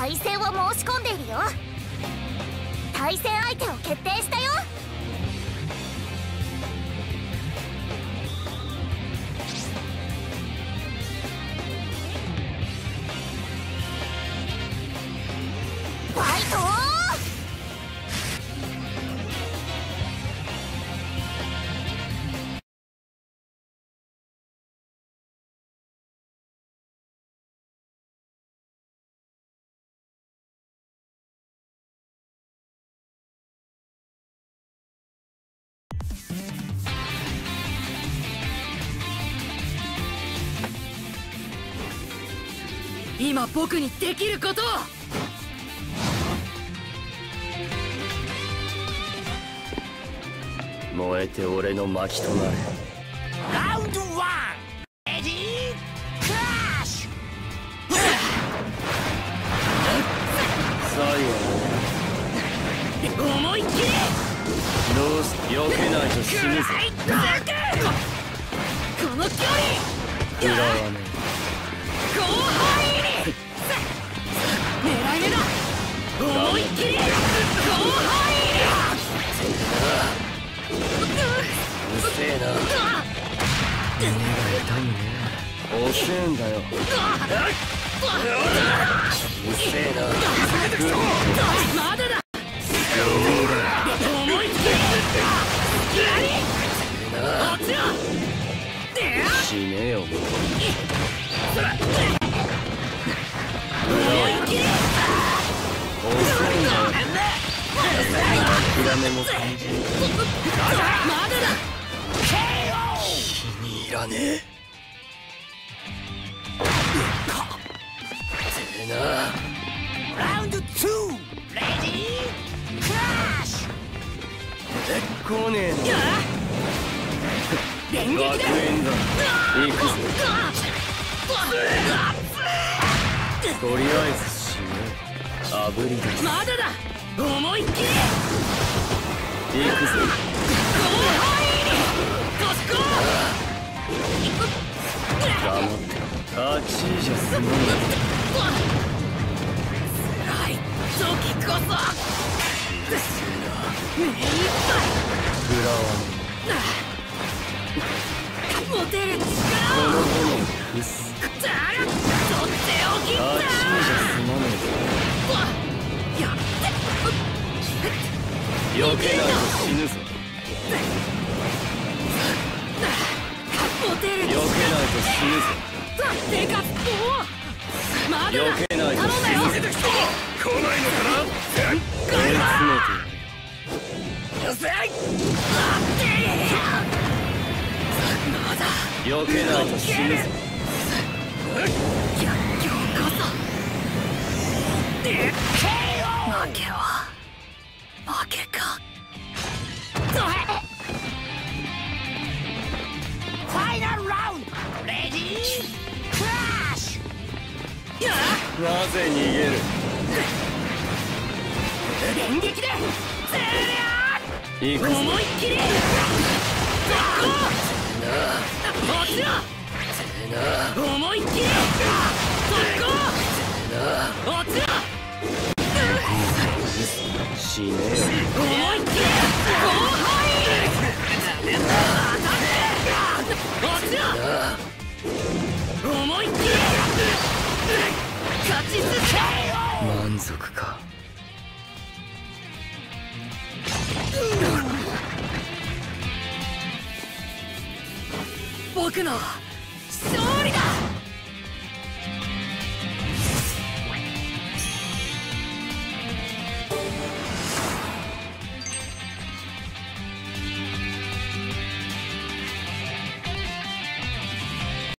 対戦を申し込んでいるよ。対戦相手を決定したよ。ファイトー。 今僕にできることを。 燃えて俺の薪となれ。 ラウンド1、レディークラッシュ。 最後思いっきり。 どうし避けないと死ぬぞ。 この距離食らわね広範囲に狙い目だ。思いっきり広範囲に。 うせえな。胸が痛いね。遅えんだよ。うせえな。 まだだ。思いっきり落ちろ。 死ねよ。 思いっきり遅えんだよ。諦めも感じる。 まだだ。 気に入らねえ。てえな。 ラウンド2、レディークラッシュ。 来ねえの。 連撃だ。 学園だ。行くぞ。とりあえず死ね。あぶりだ。 まだだ。思いっきり行くぞ。 広範囲に突っ込黙ってあっちじゃ済まない。 辛い時こそ目いっ食らわねぱい持てる力こをの炎うっす。 だら取っておきんだ。 あっちじゃ済まねやってえぞ。避けないと死ぬぞ。 持てる避けないと死ぬぞ。 でかっまだだ。 避けないと死ぬぞ。 来ないのかな。 追い詰めてやよせ。 まだる。避けないと死ぬぞ。 逆境こそ負けは負けか。 ファイナルラウンド、レディークラッシュ。 なぜ逃げる。 連撃で行くぞ。 思いっきり落ちろ。思いっきり特攻落ちろ。 死ねえよ。 思いっきり広範囲落ちろ。思いっきり勝ち進満足か。 僕の勝利だ。